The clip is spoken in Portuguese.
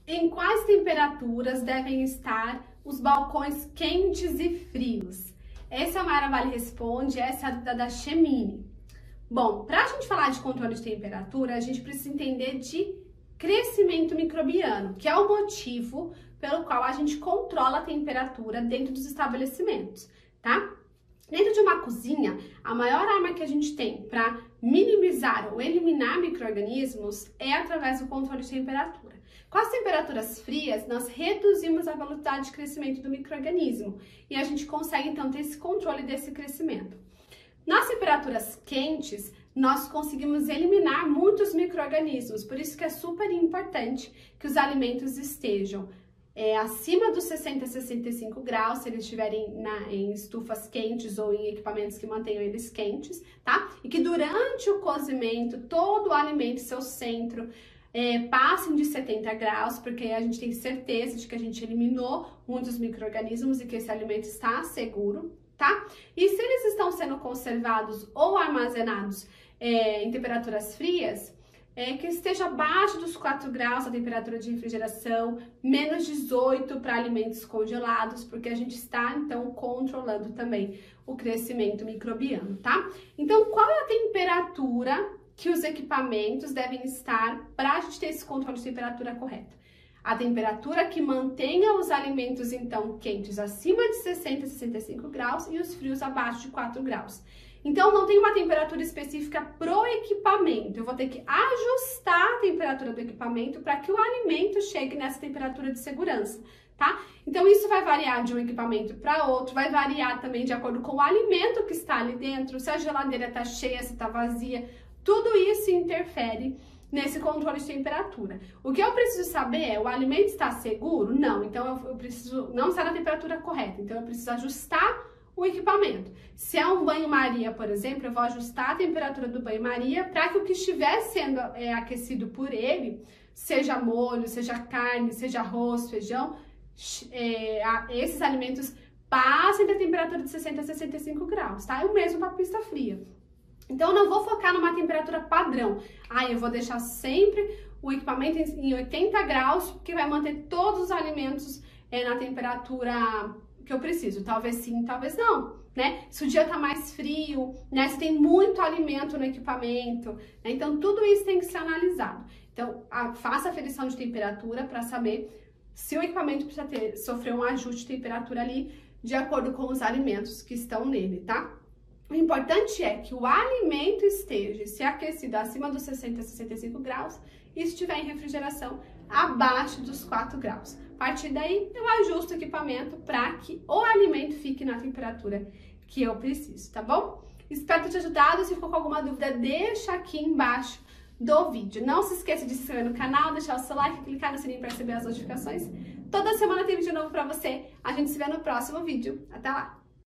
Em quais temperaturas devem estar os balcões quentes e frios? Essa é a Mara Vale Responde, essa é a dúvida da Chemine. Bom, para a gente falar de controle de temperatura, a gente precisa entender de crescimento microbiano, que é o motivo pelo qual a gente controla a temperatura dentro dos estabelecimentos, tá? Dentro de uma cozinha, a maior arma que a gente tem para minimizar ou eliminar micro-organismos é através do controle de temperatura. Com as temperaturas frias, nós reduzimos a velocidade de crescimento do micro-organismo e a gente consegue, então, ter esse controle desse crescimento. Nas temperaturas quentes, nós conseguimos eliminar muitos micro-organismos, por isso que é super importante que os alimentos estejam acima dos 60 a 65 graus, se eles estiverem em estufas quentes ou em equipamentos que mantenham eles quentes, tá? E que durante o cozimento, todo o alimento e seu centro passem de 70 graus, porque a gente tem certeza de que a gente eliminou muitos micro-organismos e que esse alimento está seguro, tá? E se eles estão sendo conservados ou armazenados em temperaturas frias, que esteja abaixo dos 4 graus a temperatura de refrigeração, menos 18 para alimentos congelados, porque a gente está, então, controlando também o crescimento microbiano, tá? Então, qual é a temperatura que os equipamentos devem estar para a gente ter esse controle de temperatura correto? A temperatura que mantenha os alimentos, então, quentes acima de 60 a 65 graus e os frios abaixo de 4 graus. Então, não tem uma temperatura específica pro equipamento. Eu vou ter que ajustar a temperatura do equipamento para que o alimento chegue nessa temperatura de segurança, tá? Então, isso vai variar de um equipamento para outro, vai variar também de acordo com o alimento que está ali dentro, se a geladeira está cheia, se está vazia, tudo isso interfere nesse controle de temperatura. O que eu preciso saber é, o alimento está seguro? Não, então eu preciso, não está na temperatura correta, então eu preciso ajustar o equipamento. Se é um banho-maria, por exemplo, eu vou ajustar a temperatura do banho-maria para que o que estiver sendo aquecido por ele, seja molho, seja carne, seja arroz, feijão, esses alimentos passem da temperatura de 60 a 65 graus, tá? É o mesmo para pista fria. Então, eu não vou focar numa temperatura padrão. Eu vou deixar sempre o equipamento em 80 graus, que vai manter todos os alimentos na temperatura que eu preciso. Talvez sim, talvez não, né? Se o dia tá mais frio, né? Se tem muito alimento no equipamento, né? Então, tudo isso tem que ser analisado. Então, faça a aferição de temperatura para saber se o equipamento precisa sofrer um ajuste de temperatura ali, de acordo com os alimentos que estão nele, tá? O importante é que o alimento esteja se aquecido acima dos 60 a 65 graus e estiver em refrigeração abaixo dos 4 graus. A partir daí, eu ajusto o equipamento para que o alimento fique na temperatura que eu preciso, tá bom? Espero ter te ajudado. Se ficou com alguma dúvida, deixa aqui embaixo do vídeo. Não se esqueça de se inscrever no canal, deixar o seu like, clicar no sininho para receber as notificações. Toda semana tem vídeo novo para você. A gente se vê no próximo vídeo. Até lá!